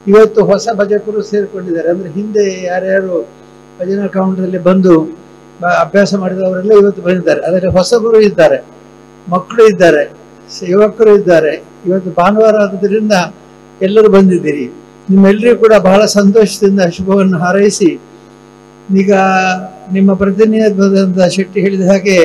ಇವತ್ತು ಹೊಸ ಭಜಕರು ಸೇರಿಕೊಂಡಿದ್ದಾರೆ. ಅಂದರೆ ಹಿಂದೆ ಯಾರ್ಯಾರು ಭಜನಾ ಕೌಂಟ್ರಲ್ಲಿ ಬಂದು ಅಭ್ಯಾಸ ಮಾಡಿದವರೆಲ್ಲ ಇವತ್ತು ಬಂದಿದ್ದಾರೆ. ಅದರಲ್ಲಿ ಹೊಸಬರು ಇದ್ದಾರೆ, ಮಕ್ಕಳು ಇದ್ದಾರೆ, ಯುವಕರು ಇದ್ದಾರೆ. ಇವತ್ತು ಭಾನುವಾರ ಆದುದರಿಂದ ಎಲ್ಲರೂ ಬಂದಿದ್ದೀರಿ. ನಿಮ್ಮೆಲ್ಲರಿಗೂ ಕೂಡ ಬಹಳ ಸಂತೋಷದಿಂದ ಶುಭವನ್ನು ಹಾರೈಸಿ, ಈಗ ನಿಮ್ಮ ಪ್ರತಿನಿಧಿಯಾದಂಥ ಶೆಟ್ಟಿ ಹೇಳಿದ ಹಾಗೆ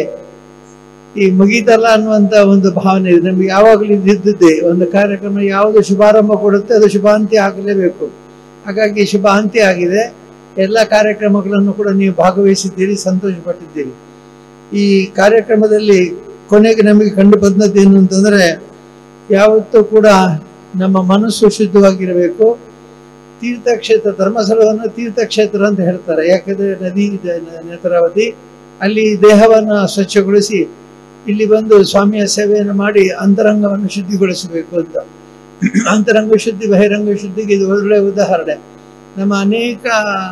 ಈ ಮುಗೀತಲ್ಲ ಅನ್ನುವಂಥ ಒಂದು ಭಾವನೆ ಇದೆ ನಮಗೆ. ಯಾವಾಗಲೂ ಇದ್ದಿದ್ದೇ ಒಂದು ಕಾರ್ಯಕ್ರಮ ಯಾವುದು ಶುಭಾರಂಭ ಕೊಡುತ್ತೆ ಅದು ಶುಭಾಂತ್ಯ ಆಗಲೇಬೇಕು. ಹಾಗಾಗಿ ಶುಭಾಂತ್ಯ ಆಗಿದೆ. ಎಲ್ಲ ಕಾರ್ಯಕ್ರಮಗಳನ್ನು ಕೂಡ ನೀವು ಭಾಗವಹಿಸಿದ್ದೀರಿ, ಸಂತೋಷಪಟ್ಟಿದ್ದೀರಿ. ಈ ಕಾರ್ಯಕ್ರಮದಲ್ಲಿ ಕೊನೆಗೆ ನಮಗೆ ಕಂಡು ಬಂದದ್ದು ಏನು ಅಂತಂದರೆ, ಯಾವತ್ತೂ ಕೂಡ ನಮ್ಮ ಮನಸ್ಸು ಶುದ್ಧವಾಗಿರಬೇಕು. ತೀರ್ಥಕ್ಷೇತ್ರ ಧರ್ಮಸ್ಥಳವನ್ನು ತೀರ್ಥಕ್ಷೇತ್ರ ಅಂತ ಹೇಳ್ತಾರೆ. ಯಾಕಂದರೆ ನದಿ ಇದೆ, ನೇತ್ರಾವತಿ, ಅಲ್ಲಿ ದೇಹವನ್ನು ಸ್ವಚ್ಛಗೊಳಿಸಿ ಇಲ್ಲಿ ಬಂದು ಸ್ವಾಮಿಯ ಸೇವೆಯನ್ನು ಮಾಡಿ ಅಂತರಂಗವನ್ನು ಶುದ್ಧಿಗೊಳಿಸಬೇಕು ಅಂತ. ಅಂತರಂಗ ಶುದ್ಧಿ ಬಹಿರಂಗ ಶುದ್ಧಿಗೆ ಇದು ಒಳ್ಳೆಯ ಉದಾಹರಣೆ. ನಮ್ಮ ಅನೇಕ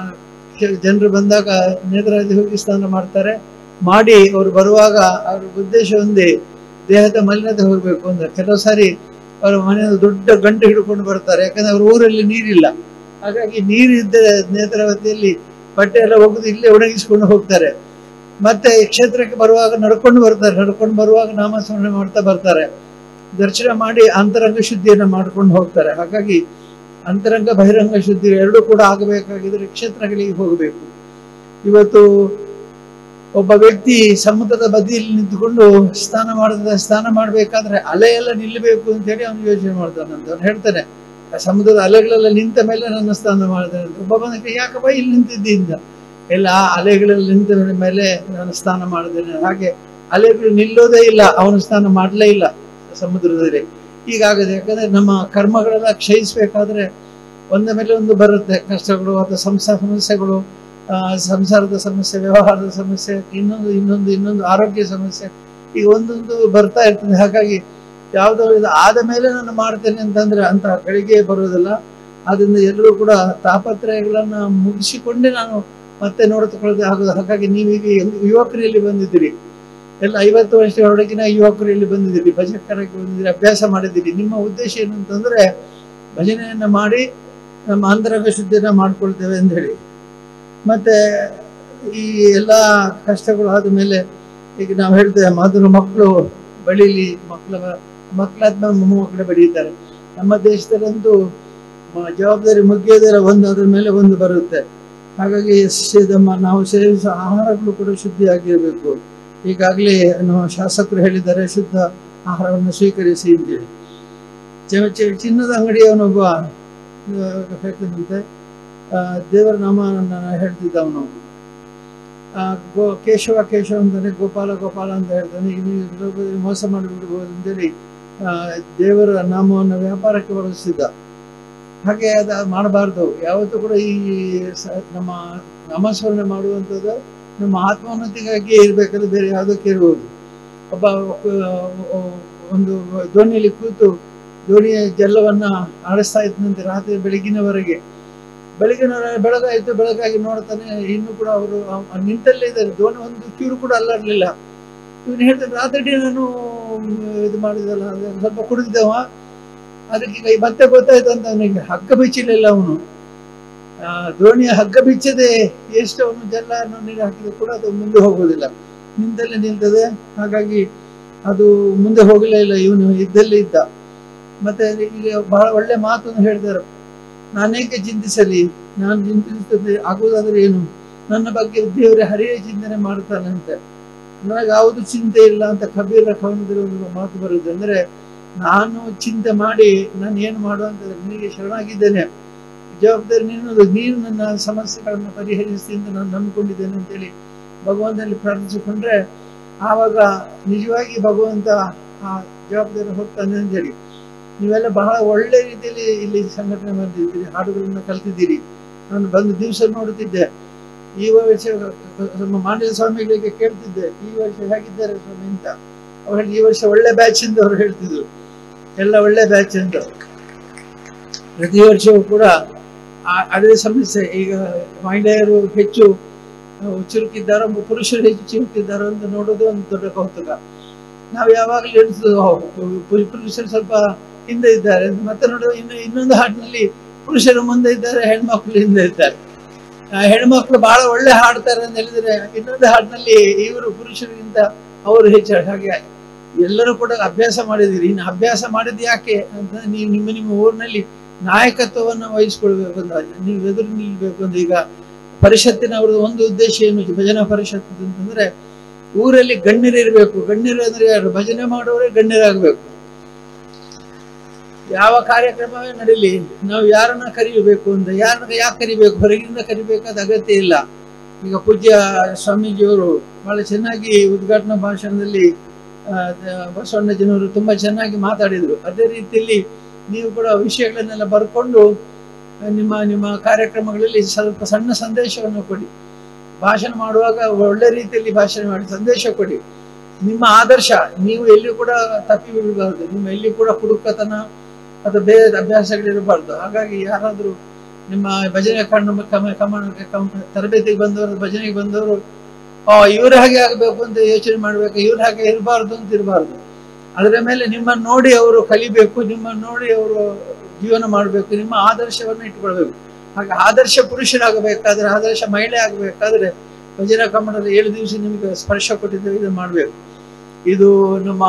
ಜನರು ಬಂದಾಗ ನೇತ್ರಾವತಿ ಹೋಗಿ ಸ್ನಾನ ಮಾಡ್ತಾರೆ. ಮಾಡಿ ಅವರು ಬರುವಾಗ ಅವ್ರ ಉದ್ದೇಶ ಒಂದೇ, ದೇಹದ ಮಲಿನತೆ ಹೋಗಬೇಕು ಅಂತ. ಕೆಲವು ಸಾರಿ ಅವರ ಮನೆಯಲ್ಲಿ ದೊಡ್ಡ ಗಂಟೆ ಹಿಡ್ಕೊಂಡು ಬರ್ತಾರೆ, ಯಾಕಂದ್ರೆ ಅವ್ರ ಊರಲ್ಲಿ ನೀರಿಲ್ಲ. ಹಾಗಾಗಿ ನೀರಿದ್ದ ನೇತ್ರಾವತಿಯಲ್ಲಿ ಬಟ್ಟೆ ಎಲ್ಲ ಒಗೆದು ಇಲ್ಲೇ ಒಣಗಿಸ್ಕೊಂಡು ಹೋಗ್ತಾರೆ. ಮತ್ತೆ ಕ್ಷೇತ್ರಕ್ಕೆ ಬರುವಾಗ ನಡ್ಕೊಂಡು ಬರ್ತಾರೆ. ನಡ್ಕೊಂಡು ಬರುವಾಗ ನಾಮಸ್ಮರಣೆ ಮಾಡ್ತಾ ಬರ್ತಾರೆ. ದರ್ಶನ ಮಾಡಿ ಅಂತರಂಗ ಶುದ್ಧಿಯನ್ನು ಮಾಡ್ಕೊಂಡು ಹೋಗ್ತಾರೆ. ಹಾಗಾಗಿ ಅಂತರಂಗ ಬಹಿರಂಗ ಶುದ್ಧಿ ಎರಡೂ ಕೂಡ ಆಗಬೇಕಾಗಿದ್ರೆ ಕ್ಷೇತ್ರಗಳಿಗೆ ಹೋಗಬೇಕು. ಇವತ್ತು ಒಬ್ಬ ವ್ಯಕ್ತಿ ಸಮುದ್ರದ ಬದಿಯಲ್ಲಿ ನಿಂತುಕೊಂಡು ಸ್ನಾನ ಮಾಡಬೇಕಾದ್ರೆ ಅಲೆ ಎಲ್ಲ ನಿಲ್ಲಬೇಕು ಅಂತೇಳಿ ಅವನು ಯೋಚನೆ ಮಾಡ್ತಾನಂತ. ಅವನು ಹೇಳ್ತಾನೆ, ಸಮುದ್ರದ ಅಲೆಗಳೆಲ್ಲ ನಿಂತ ಮೇಲೆ ನನ್ನ ಸ್ನಾನ ಮಾಡಿದೆ ಅಂತ. ಒಬ್ಬ ಬಂದಕ್ಕೆ, ಯಾಕಪ್ಪ ಇಲ್ಲಿ ನಿಂತಿದ್ದಿಂದ? ಎಲ್ಲ ಅಲೆಗಳಲ್ಲಿ ನಿಂತ ಮೇಲೆ ನಾನು ಸ್ನಾನ ಮಾಡಿದ್ದೇನೆ. ಹಾಗೆ ಅಲೆಗಳು ನಿಲ್ಲೋದೇ ಇಲ್ಲ, ಅವನು ಸ್ನಾನ ಮಾಡಲೇ ಇಲ್ಲ ಸಮುದ್ರದಲ್ಲಿ. ಹೀಗಾಗದೆ. ಯಾಕಂದ್ರೆ ನಮ್ಮ ಕರ್ಮಗಳೆಲ್ಲ ಕ್ಷಯಿಸ್ಬೇಕಾದ್ರೆ ಒಂದ ಮೇಲೆ ಒಂದು ಬರುತ್ತೆ ಕಷ್ಟಗಳು, ಅಥವಾ ಸಮಸ್ಯೆಗಳು, ಸಂಸಾರದ ಸಮಸ್ಯೆ, ವ್ಯವಹಾರದ ಸಮಸ್ಯೆ, ಇನ್ನೊಂದು ಆರೋಗ್ಯ ಸಮಸ್ಯೆ, ಈಗ ಒಂದೊಂದು ಬರ್ತಾ ಇರ್ತದೆ. ಹಾಗಾಗಿ ಯಾವುದೋ ಇದು ಆದ ಮೇಲೆ ನಾನು ಮಾಡ್ತೇನೆ ಅಂತಂದ್ರೆ ಅಂತ ಗಳಿಗೆ ಬರೋದಿಲ್ಲ. ಆದ್ರಿಂದ ಎಲ್ಲರೂ ಕೂಡ ತಾಪತ್ರಯಗಳನ್ನ ಮುಗಿಸಿಕೊಂಡೇ ನಾನು ಮತ್ತೆ ನೋಡಿಕೊಳ್ಳದೆ ಆಗೋದು. ಹಾಗಾಗಿ ನೀವೀಗ ಯುವಕರಲ್ಲಿ ಬಂದಿದ್ದೀರಿ, ಎಲ್ಲ 50 ವರ್ಷದೊಳಗಿನ ಯುವಕರಲ್ಲಿ ಬಂದಿದ್ದೀರಿ, ಭಜಕರಾಗಿ ಬಂದಿದ್ದೀರಿ, ಅಭ್ಯಾಸ ಮಾಡಿದ್ದೀರಿ. ನಿಮ್ಮ ಉದ್ದೇಶ ಏನು ಅಂತಂದ್ರೆ ಭಜನೆಯನ್ನ ಮಾಡಿ ನಮ್ಮ ಅಂತರಂಗ ಶುದ್ಧಿಯನ್ನ ಮಾಡ್ಕೊಳ್ತೇವೆ ಅಂತ ಹೇಳಿ. ಮತ್ತೆ ಈ ಎಲ್ಲ ಕಷ್ಟಗಳು ಆದ ಮೇಲೆ ಈಗ ನಾವು ಹೇಳ್ತೇವೆ, ಮೊದಲು ಮಕ್ಕಳು ಬೆಳೀಲಿ, ಮಕ್ಕಳಾದ್ಮೇಲೆ ಮೊಮ್ಮಕ್ಕಳು ಬೆಳೀತಾರೆ. ನಮ್ಮ ದೇಶದಲ್ಲಂತೂ ಜವಾಬ್ದಾರಿ ಮುಗಿಯೋದರ ಒಂದು ಅದ್ರ ಮೇಲೆ ಒಂದು ಬರುತ್ತೆ. ಹಾಗಾಗಿ ನಾವು ಸೇವಿಸುವ ಆಹಾರಗಳು ಕೂಡ ಶುದ್ಧಿಯಾಗಿರಬೇಕು. ಈಗಾಗಲೇ ನಮ್ಮ ಶಾಸಕರು ಹೇಳಿದ್ದಾರೆ, ಶುದ್ಧ ಆಹಾರವನ್ನು ಸ್ವೀಕರಿಸಿ ಅಂತೇಳಿ. ಚಿನ್ನದ ಅಂಗಡಿಯವನೊಬ್ಬ ಹೇಳ್ತಿದ್ದಂತೆ, ದೇವರ ನಾಮವನ್ನು ಹೇಳ್ತಿದ್ದ ಅವನು. ಕೇಶವ ಅಂತಾನೆ, ಗೋಪಾಲ ಅಂತ ಹೇಳ್ತಾನೆ. ಇನ್ನು ಮೋಸ ಮಾಡಿಬಿಡ್ಬೋದು ಅಂತೇಳಿ ದೇವರ ನಾಮವನ್ನು ವ್ಯಾಪಾರಕ್ಕೆ ಬಳಸ್ತಿದ್ದ. ಹಾಗೆ ಅದು ಮಾಡಬಾರ್ದು. ಯಾವತ್ತೂ ಕೂಡ ಈ ನಮ್ಮ ನಾಮಸ್ಮರಣೆ ಮಾಡುವಂಥದ್ದು ನಮ್ಮ ಆತ್ಮೋನ್ನತಿಗಾಗಿ ಇರಬೇಕಾದ್ರೆ ಬೇರೆ ಯಾವುದಕ್ಕೆ ಇರ್ಬೋದು. ಒಬ್ಬ ಒಂದು ದೋಣಿಯಲ್ಲಿ ಕೂತು ದೋಣಿಯ ಜಲವನ್ನ ಆಡಿಸ್ತಾ ಇದ್ದಂತೆ ರಾತ್ರಿ ಬೆಳಗಾಯಿತು. ಬೆಳಗಾಗಿ ನೋಡ್ತಾನೆ, ಇನ್ನು ಕೂಡ ಅವರು ನಿಂತಲ್ಲೇ ಇದ್ದಾರೆ. ದೋಣಿ ಒಂದು ಚೂರು ಕೂಡ ಅಲ್ಲಾಡ್ಲಿಲ್ಲ. ಇವನು ಹೇಳ್ತಾನೆ, ರಾತ್ರಿ ನಾನು ಇದು ಮಾಡಿದಲ್ಲ, ಸ್ವಲ್ಪ ಕುಡಿದಿದ್ದವ, ಅದಕ್ಕೆ ಮತ್ತೆ ಗೊತ್ತಾಯ್ತಂತ ಅವನಿಗೆ. ಹಗ್ಗ ಬಿಚ್ಚಲಿಲ್ಲ ಅವನು. ದೋಣಿಯ ಹಗ್ಗ ಬಿಚ್ಚದೆ ಎಷ್ಟು ಅವನು ಜಲ ನೀರು ಹಾಕಿದ್ರು ಕೂಡ ಅದು ಮುಂದೆ ಹೋಗೋದಿಲ್ಲ, ನಿಂತಲ್ಲೇ ನಿಲ್ತದೆ. ಹಾಗಾಗಿ ಅದು ಮುಂದೆ ಹೋಗಲೇ ಇಲ್ಲ, ಇವನು ಇದ್ದಲ್ಲೇ ಇದ್ದ. ಮತ್ತೆ ಇಲ್ಲಿ ಬಹಳ ಒಳ್ಳೆ ಮಾತನ್ನು ಹೇಳಿದ್ದಾರೆ, ನಾನೇಕೆ ಚಿಂತಿಸಲಿ, ನಾನು ಚಿಂತಿಸ್ತದೆ ಆಗುವುದಾದ್ರೆ ಏನು, ನನ್ನ ಬಗ್ಗೆ ದೇವರೇ ಹರಿಯೇ ಚಿಂತನೆ ಮಾಡ್ತಾನಂತೆ, ನನಗೆ ಯಾವುದು ಚಿಂತೆ ಇಲ್ಲ ಅಂತ ಕಬೀರ ಕವನದಲ್ಲಿ ಒಂದು ಮಾತು ಬರುವುದು. ಅಂದ್ರೆ ನಾನು ಚಿಂತೆ ಮಾಡಿ ನಾನು ಏನು ಮಾಡುವಂತಂದ್ರೆ, ನಿನಗೆ ಶರಣಾಗಿದ್ದೇನೆ, ಜವಾಬ್ದಾರಿ ನೀನು ನನ್ನ ಸಮಸ್ಯೆಗಳನ್ನು ಪರಿಹರಿಸ್ತೀನಿ ಅಂತ ನಾನು ನಂಬಿಕೊಂಡಿದ್ದೇನೆ ಅಂತೇಳಿ ಭಗವಂತನಲ್ಲಿ ಪ್ರಾರ್ಥಿಸಿಕೊಂಡ್ರೆ ಆವಾಗ ನಿಜವಾಗಿ ಭಗವಂತ ಆ ಜವಾಬ್ದಾರಿ ಹೋಗ್ತಾನೆ ಅಂತೇಳಿ. ನೀವೆಲ್ಲ ಬಹಳ ಒಳ್ಳೆ ರೀತಿಯಲ್ಲಿ ಇಲ್ಲಿ ಸಂಘಟನೆ ಮಾಡಿದ್ದೀರಿ, ಹಾಡುಗಳನ್ನ ಕಲ್ತಿದ್ದೀರಿ. ನಾನು ಬಂದು ದಿವಸ ನೋಡುತ್ತಿದ್ದೆ. ಈ ವರ್ಷ ನಮ್ಮ ಮಾಂಡಲ ಸ್ವಾಮಿಗಳಿಗೆ ಕೇಳ್ತಿದ್ದೆ, ಈ ವರ್ಷ ಹೇಗಿದ್ದಾರೆ ಸ್ವಾಮಿ ಅಂತ. ಅವ್ರು ಈ ವರ್ಷ ಒಳ್ಳೆ ಬ್ಯಾಚ್ ಅಂತ ಅವ್ರು ಹೇಳ್ತಿದ್ರು, ಎಲ್ಲ ಒಳ್ಳೆ ಬ್ಯಾಚ್ ಅಂತ. ಪ್ರತಿ ವರ್ಷವೂ ಕೂಡ ಅದೇ ಸಮಸ್ಯೆ. ಈಗ ಮಹಿಳೆಯರು ಹೆಚ್ಚು ಚುರುಕಿದ್ದಾರೋ, ಪುರುಷರು ಹೆಚ್ಚು ಚುರುಕಿದ್ದಾರೋ ಅಂತ ನೋಡೋದು ಒಂದು ದೊಡ್ಡ ಕೌತುಕ. ನಾವು ಯಾವಾಗಲೂ ಎಣಿಸೋದು ಪುರುಷರು ಸ್ವಲ್ಪ ಹಿಂದೆ ಇದ್ದಾರೆ. ಮತ್ತೆ ನೋಡೋದು ಇನ್ನೊಂದು ಹಾಡಿನಲ್ಲಿ ಪುರುಷರು ಮುಂದೆ ಇದ್ದಾರೆ, ಹೆಣ್ಮಕ್ಳು ಹಿಂದೆ ಇದ್ದಾರೆ. ಹೆಣ್ಮಕ್ಳು ಬಹಳ ಒಳ್ಳೆ ಹಾಡ್ತಾರೆ ಅಂತ ಹೇಳಿದ್ರೆ ಇನ್ನೊಂದು ಹಾಡಿನಲ್ಲಿ ಇವರು ಪುರುಷರಿಗಿಂತ ಅವರು ಹೆಚ್ಚು. ಹಾಗೆ ಎಲ್ಲರೂ ಕೂಡ ಅಭ್ಯಾಸ ಮಾಡಿದಿರಿ. ಇನ್ನು ಅಭ್ಯಾಸ ಮಾಡಿದ್ ಯಾಕೆ ಅಂತ ನೀವು ನಿಮ್ಮ ಊರಿನಲ್ಲಿ ನಾಯಕತ್ವವನ್ನು ವಹಿಸ್ಕೊಳ್ಬೇಕು ಅಂತ, ನೀವು ಎದುರು ನಿಲ್ಬೇಕು ಅಂತ. ಈಗ ಪರಿಷತ್ತಿನ ಅವ್ರದ್ದು ಒಂದು ಉದ್ದೇಶ ಏನು, ಭಜನಾ ಪರಿಷತ್ ಅಂತಂದ್ರೆ ಊರಲ್ಲಿ ಗಣ್ಯರು ಇರಬೇಕು. ಗಣ್ಯರು ಅಂದ್ರೆ ಯಾರು? ಭಜನೆ ಮಾಡೋರೇ ಗಣ್ಯರಾಗಬೇಕು. ಯಾವ ಕಾರ್ಯಕ್ರಮವೇ ನಡೀಲಿ ನಾವು ಯಾರನ್ನ ಕರಿಬೇಕು ಅಂತ, ಯಾರನ್ನ ಯಾಕೆ ಕರಿಬೇಕು? ಹೊರಗಿನಿಂದ ಕರಿಬೇಕಾದ ಅಗತ್ಯ ಇಲ್ಲ. ಈಗ ಪೂಜ್ಯ ಸ್ವಾಮೀಜಿಯವರು ಬಹಳ ಚೆನ್ನಾಗಿ ಉದ್ಘಾಟನಾ ಭಾಷಣದಲ್ಲಿ ಬಸವಣ್ಣಜಿನವರು ತುಂಬಾ ಚೆನ್ನಾಗಿ ಮಾತಾಡಿದ್ರು. ಅದೇ ರೀತಿಯಲ್ಲಿ ನೀವು ಕೂಡ ವಿಷಯಗಳನ್ನೆಲ್ಲ ಬರ್ಕೊಂಡು ನಿಮ್ಮ ಕಾರ್ಯಕ್ರಮಗಳಲ್ಲಿ ಸ್ವಲ್ಪ ಸಣ್ಣ ಸಂದೇಶವನ್ನು ಕೊಡಿ. ಭಾಷಣ ಮಾಡುವಾಗ ಒಳ್ಳೆ ರೀತಿಯಲ್ಲಿ ಭಾಷಣ ಮಾಡಿ ಸಂದೇಶ ಕೊಡಿ. ನಿಮ್ಮ ಆದರ್ಶ ನೀವು ಎಲ್ಲಿ ಕೂಡ ತಪ್ಪಿ ಬಿಡಬಾರ್ದು. ನಿಮ್ಮ ಎಲ್ಲಿ ಕೂಡ ಕುಡುಕತನ ಅಥವಾ ಬೇರೆ ಅಭ್ಯಾಸಗಳಿರಬಾರ್ದು. ಹಾಗಾಗಿ ಯಾರಾದರೂ ನಿಮ್ಮ ಭಜನೆ ತರಬೇತಿಗೆ ಬಂದವರು, ಭಜನೆಗೆ ಬಂದವರು ಇವ್ರ ಹಾಗೆ ಆಗಬೇಕು ಅಂತ ಯೋಚನೆ ಮಾಡ್ಬೇಕು, ಇವ್ರ ಹಾಗೆ ಇರಬಾರ್ದು ಅಂತ ಇರಬಾರ್ದು. ಅದರ ಮೇಲೆ ನಿಮ್ಮನ್ನು ನೋಡಿ ಅವರು ಕಲಿಬೇಕು, ನಿಮ್ಮನ್ನು ನೋಡಿ ಅವರು ಜೀವನ ಮಾಡಬೇಕು, ನಿಮ್ಮ ಆದರ್ಶವನ್ನು ಇಟ್ಕೊಳ್ಬೇಕು. ಹಾಗೆ ಆದರ್ಶ ಪುರುಷರಾಗಬೇಕಾದ್ರೆ, ಆದರ್ಶ ಮಹಿಳೆ ಆಗಬೇಕಾದ್ರೆ ಭಜನಾ ಕಮ್ಮಟದ 7 ದಿವಸ ನಿಮಗೆ ಸ್ಪರ್ಶ ಕೊಟ್ಟಿದ್ದೇವೆ, ಇದನ್ನು ಮಾಡಬೇಕು. ಇದು ನಮ್ಮ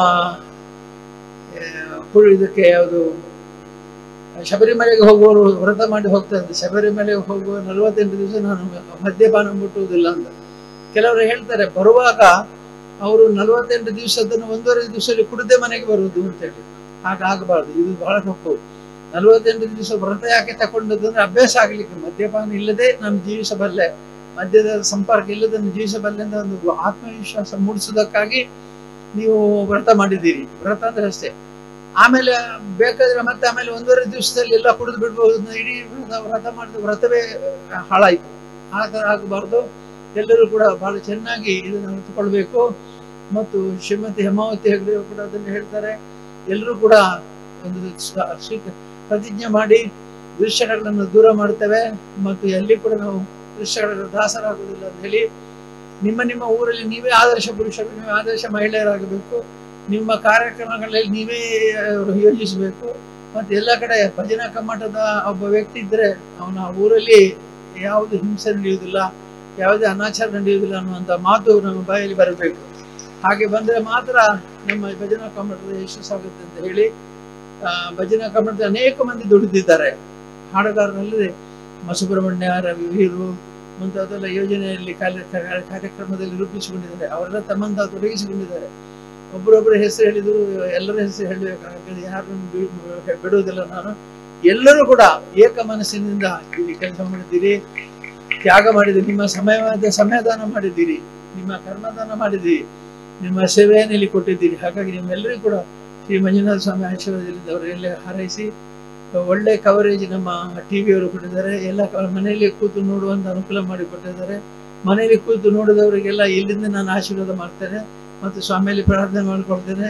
ಇದಕ್ಕೆ ಯಾವುದು ಶಬರಿಮಲೆಗೆ ಹೋಗುವವರು ವ್ರತ ಮಾಡಿ ಹೋಗ್ತಾ ಇದ್ದೆ. ಶಬರಿಮಲೆಗೆ ಹೋಗುವ 48 ದಿವಸ ನಾನು ಮದ್ಯಪಾನ ಮುಟ್ಟುವುದಿಲ್ಲ ಅಂತ. ಕೆಲವರು ಹೇಳ್ತಾರೆ ಬರುವಾಗ ಅವರು 48 ದಿವಸದನ್ನು 1.5 ದಿವಸದಲ್ಲಿ ಕುಡಿದೇ ಮನೆಗೆ ಬರುವುದು ಅಂತೇಳಿ. ಹಾಗಾಗಬಾರ್ದು, ಇದು ಬಹಳ ತಪ್ಪು. 48 ದಿವಸ ವ್ರತ ಯಾಕೆ ತಗೊಂಡದ್ದು ಅಂದ್ರೆ ಅಭ್ಯಾಸ ಆಗ್ಲಿಕ್ಕೆ. ಮದ್ಯಪಾನ ಇಲ್ಲದೆ ನಾನು ಜೀವಿಸಬಲ್ಲೆ, ಮದ್ಯದ ಸಂಪರ್ಕ ಇಲ್ಲದೆ ನಾನು ಜೀವಿಸಬಲ್ಲೆ ಅಂತ ಒಂದು ಆತ್ಮವಿಶ್ವಾಸ ಮೂಡಿಸೋದಕ್ಕಾಗಿ ನೀವು ವ್ರತ ಮಾಡಿದ್ದೀರಿ. ವ್ರತ ಅಂದ್ರೆ ಅಷ್ಟೇ. ಆಮೇಲೆ ಬೇಕಾದ್ರೆ ಮತ್ತೆ ಆಮೇಲೆ 1.5 ದಿವಸದಲ್ಲಿ ಎಲ್ಲ ಕುಡಿದು ಬಿಡ್ಬಹುದು. ಇಡೀ ವ್ರತ ಮಾಡಿದ ವ್ರತವೇ ಹಾಳಾಯ್ತು. ಆ ಥರ ಆಗಬಾರ್ದು. ಎಲ್ಲರೂ ಕೂಡ ಬಹಳ ಚೆನ್ನಾಗಿ ಇದನ್ನು ಅರ್ಥಕೊಳ್ಬೇಕು. ಮತ್ತು ಶ್ರೀಮತಿ ಹೇಮಾವತಿ ಹೆಗ್ಡೆ ಕೂಡ ಅದನ್ನು ಹೇಳ್ತಾರೆ. ಎಲ್ಲರೂ ಕೂಡ ಒಂದು ಪ್ರತಿಜ್ಞೆ ಮಾಡಿ ದೃಶ್ಯಗಳನ್ನು ದೂರ ಮಾಡ್ತೇವೆ ಮತ್ತು ಎಲ್ಲಿ ಕೂಡ ನಾವು ದೃಶ್ಯಗಳ ದಾಸರಾಗುವುದಿಲ್ಲ ಅಂತ ಹೇಳಿ ನಿಮ್ಮ ಊರಲ್ಲಿ ನೀವೇ ಆದರ್ಶ ಪುರುಷರು, ನೀವೇ ಆದರ್ಶ ಮಹಿಳೆಯರಾಗಬೇಕು. ನಿಮ್ಮ ಕಾರ್ಯಕ್ರಮಗಳಲ್ಲಿ ನೀವೇ ಯೋಜಿಸಬೇಕು. ಮತ್ತು ಎಲ್ಲ ಕಡೆ ಭಜನಾ ಕಮ್ಮಟದ ಒಬ್ಬ ವ್ಯಕ್ತಿ ಇದ್ರೆ ಅವನ ಊರಲ್ಲಿ ಯಾವುದು ಹಿಂಸೆ ನಡೆಯುವುದಿಲ್ಲ, ಯಾವುದೇ ಅನಾಚಾರ ನಡೆಯುವುದಿಲ್ಲ ಅನ್ನುವಂಥ ಮಾತು ನಮ್ಮ ಬಾಯಲ್ಲಿ ಬರಬೇಕು. ಹಾಗೆ ಬಂದರೆ ಮಾತ್ರ ನಮ್ಮ ಭಜನಾ ಕಮ್ಮಟದ ಯಶಸ್ಸಾಗುತ್ತೆ ಅಂತ ಹೇಳಿ ಭಜನಾ ಕಮ್ಮಟದ ಅನೇಕ ಮಂದಿ ದುಡಿದಿದ್ದಾರೆ. ಹಾಡುಗಾರರಲ್ಲಿ ಸುಬ್ರಹ್ಮಣ್ಯ, ರವಿ, ವೀರು ಮುಂತಾದೆಲ್ಲ ಯೋಜನೆಯಲ್ಲಿ ಕಾರ್ಯಕ್ರಮದಲ್ಲಿ ರೂಪಿಸಿಕೊಂಡಿದ್ದಾರೆ. ಅವರೆಲ್ಲ ತಮ್ಮಂತ ತೊಡಗಿಸಿಕೊಂಡಿದ್ದಾರೆ. ಒಬ್ಬರೊಬ್ಬರ ಹೆಸರು ಹೇಳಿದ್ರು, ಎಲ್ಲರ ಹೆಸರು ಹೇಳಬೇಕಾಗ್ತದೆ, ಯಾರನ್ನು ಬಿಡುವುದಿಲ್ಲ ನಾನು. ಎಲ್ಲರೂ ಕೂಡ ಏಕ ಮನಸ್ಸಿನಿಂದ ಇಲ್ಲಿ ಕೆಲಸ ಮಾಡಿದ್ದೀರಿ, ತ್ಯಾಗ ಮಾಡಿದ್ದೀರಿ, ನಿಮ್ಮ ಸಮಯದಾನ ಮಾಡಿದ್ದೀರಿ, ನಿಮ್ಮ ಕರ್ಮದಾನ ಮಾಡಿದ್ದೀರಿ, ನಿಮ್ಮ ಸೇವೆಯನ್ನು ಇಲ್ಲಿ ಕೊಟ್ಟಿದ್ದೀರಿ. ಹಾಗಾಗಿ ನಿಮ್ಮೆಲ್ಲರಿಗೂ ಕೂಡ ಶ್ರೀ ಮಂಜುನಾಥ ಸ್ವಾಮಿ ಆಶೀರ್ವಾದದಿಂದ ಅವರೆಲ್ಲ ಹಾರೈಸಿ ಒಳ್ಳೆ ಕವರೇಜ್ ನಮ್ಮ ಟಿವಿಯವರು ಕೊಟ್ಟಿದ್ದಾರೆ. ಎಲ್ಲ ಮನೆಯಲ್ಲಿ ಕೂತು ನೋಡುವಂತ ಅನುಕೂಲ ಮಾಡಿಕೊಟ್ಟಿದ್ದಾರೆ. ಮನೆಯಲ್ಲಿ ಕೂತು ನೋಡಿದವರಿಗೆಲ್ಲ ಇಲ್ಲಿಂದ ನಾನು ಆಶೀರ್ವಾದ ಮಾಡ್ತೇನೆ ಮತ್ತು ಸ್ವಾಮಿಯಲ್ಲಿ ಪ್ರಾರ್ಥನೆ ಮಾಡಿಕೊಳ್ತೇನೆ.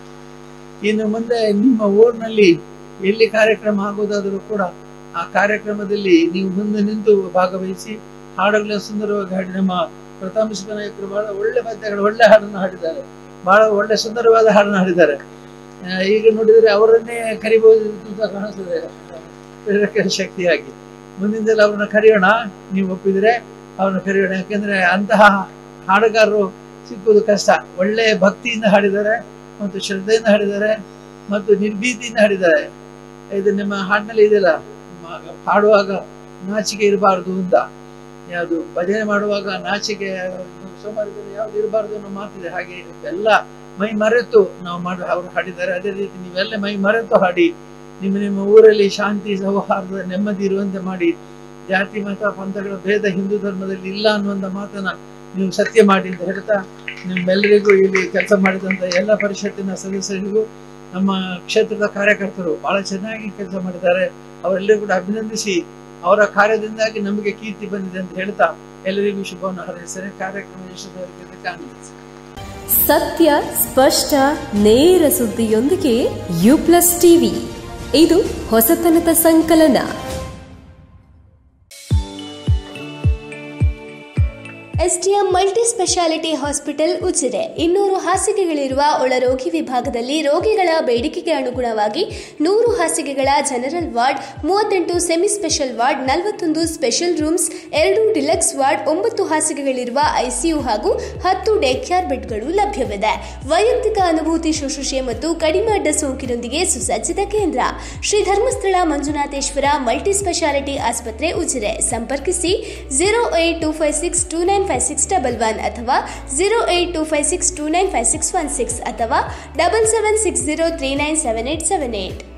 ಇನ್ನು ಮುಂದೆ ನಿಮ್ಮ ಊರಿನಲ್ಲಿ ಎಲ್ಲಿ ಕಾರ್ಯಕ್ರಮ ಆಗೋದಾದರೂ ಕೂಡ ಆ ಕಾರ್ಯಕ್ರಮದಲ್ಲಿ ನೀವು ಮುಂದೆ ನಿಂತು ಭಾಗವಹಿಸಿ ಹಾಡುಗಳ ಸುಂದರವಾಗಿ ಹಾಡಿ. ನಮ್ಮ ಪ್ರತಾಪ್ ನಾಯಕರು ಬಹಳ ಒಳ್ಳೆ ಪದ್ಯಗಳು, ಒಳ್ಳೆ ಹಾಡನ್ನು ಹಾಡಿದ್ದಾರೆ, ಬಹಳ ಒಳ್ಳೆ ಸುಂದರವಾದ ಹಾಡನ್ನು ಹಾಡಿದ್ದಾರೆ. ಈಗ ನೋಡಿದರೆ ಅವರನ್ನೇ ಕರಿಬಹುದು ಅಂತ ಕಾಣಿಸ್ತದೆ ಪ್ರೇರಕ ಶಕ್ತಿಯಾಗಿ. ಮುಂದಿನ ಅವ್ರನ್ನ ಕರೆಯೋಣ, ನೀವು ಒಪ್ಪಿದ್ರೆ ಅವ್ರನ್ನ ಕರೆಯೋಣ. ಯಾಕೆಂದ್ರೆ ಅಂತಹ ಹಾಡುಗಾರರು ಸಿಕ್ಕುವುದು ಕಷ್ಟ. ಒಳ್ಳೆ ಭಕ್ತಿಯಿಂದ ಹಾಡಿದ್ದಾರೆ ಮತ್ತು ಶ್ರದ್ಧೆಯಿಂದ ಹಾಡಿದ್ದಾರೆ ಮತ್ತು ನಿರ್ಭೀತಿಯಿಂದ ಹಾಡಿದ್ದಾರೆ. ಇದು ನಿಮ್ಮ ಹಾಡಿನಲ್ಲಿ ಇದೆಯಲ್ಲ, ಹಾಡುವಾಗ ನಾಚಿಕೆ ಇರಬಾರ್ದು ಅಂತ. ಯಾವುದು ಭಜನೆ ಮಾಡುವಾಗ ನಾಚಿಕೆ ಸೋಮಾರಿತನ ಯಾವ್ದು ಇರಬಾರ್ದು ಅನ್ನೋ ಮಾತಿದೆ. ಹಾಗೆ ಎಲ್ಲ ಮೈ ಮರೆತು ನಾವು ಅವರು ಹಾಡಿದ್ದಾರೆ. ಅದೇ ರೀತಿ ನೀವೆಲ್ಲ ಮೈ ಮರೆತು ಹಾಡಿ ನಿಮ್ಮ ಊರಲ್ಲಿ ಶಾಂತಿ, ಸೌಹಾರ್ದ, ನೆಮ್ಮದಿ ಇರುವಂತೆ ಮಾಡಿ. ಜಾತಿ ಮತ ಪಂಥಗಳ ಭೇದ ಹಿಂದೂ ಧರ್ಮದಲ್ಲಿ ಇಲ್ಲ ಅನ್ನುವಂಥ ಮಾತನ್ನ ನೀವು ಸತ್ಯ ಮಾಡಿ ಅಂತ ಹೇಳ್ತಾ, ನಿಮ್ಮೆಲ್ಲರಿಗೂ ಇಲ್ಲಿ ಕೆಲಸ ಮಾಡಿದಂಥ ಎಲ್ಲ ಪರಿಷತ್ತಿನ ಸದಸ್ಯರಿಗೂ, ನಮ್ಮ ಕ್ಷೇತ್ರದ ಕಾರ್ಯಕರ್ತರು ಬಹಳ ಚೆನ್ನಾಗಿ ಕೆಲಸ ಮಾಡಿದ್ದಾರೆ, ಅವರೆಲ್ಲರೂ ಕೂಡ ಅಭಿನಂದಿಸಿ, ಅವರ ಕಾರ್ಯದಿಂದಾಗಿ ನಮಗೆ ಕೀರ್ತಿ ಬಂದಿದೆ ಅಂತ ಹೇಳ್ತಾ ಎಲ್ಲರಿಗೂ ಶುಭವನ್ನು ಹಾರೈಸಿದರೆ ಕಾರ್ಯಕ್ರಮ ಯಶಸ್ವಿಯಾಗಲಿಕ್ಕೆ ಕಾಣಿಸುತ್ತೆ. ಸತ್ಯ, ಸ್ಪಷ್ಟ, ನೇರ ಸುದ್ದಿಯೊಂದಿಗೆ U+ ಟಿವಿ, ಇದು ಹೊಸತನದ ಸಂಕಲನ. STM multi specialty hospital Ujire 200 ಹಾಸಿಗೆಗಳಿರುವ ಒಳರೋಗಿ ವಿಭಾಗದಲ್ಲಿ ರೋಗಿಗಳ ಬೇಡಿಕೆಗೆ ಅನುಗುಣವಾಗಿ 100 ಹಾಸಿಗೆಗಳ general ward, 38 semi special ward, 41 special rooms, 2 deluxe ward, 9 ಹಾಸಿಗೆಗಳಿರುವ ಐಸಿಯು ಹಾಗೂ 10 ಡೇ ಕೇರ್ ಬೆಡ್ಗಳು ಲಭ್ಯವಿದೆ. ವೈಯಕ್ತಿಕ ಅನುಭೂತಿ ಶುಶ್ರೂಷೆ ಮತ್ತು ಕಡಿಮೆ ಅಡ್ಡ ಸೋಂಕಿನೊಂದಿಗೆ ಸುಸಜ್ಜಿತ ಕೇಂದ್ರ. ಶ್ರೀ ಧರ್ಮಸ್ಥಳ ಮಂಜುನಾಥೇಶ್ವರ ಮಲ್ಟಿ ಸ್ಪೆಷಾಲಿಟಿ ಆಸ್ಪತ್ರೆ ಉಜಿರೆ. ಸಂಪರ್ಕಿಸಿ 08256295611 ಅಥವಾ 08256295616 ಅಥವಾ 7760397878.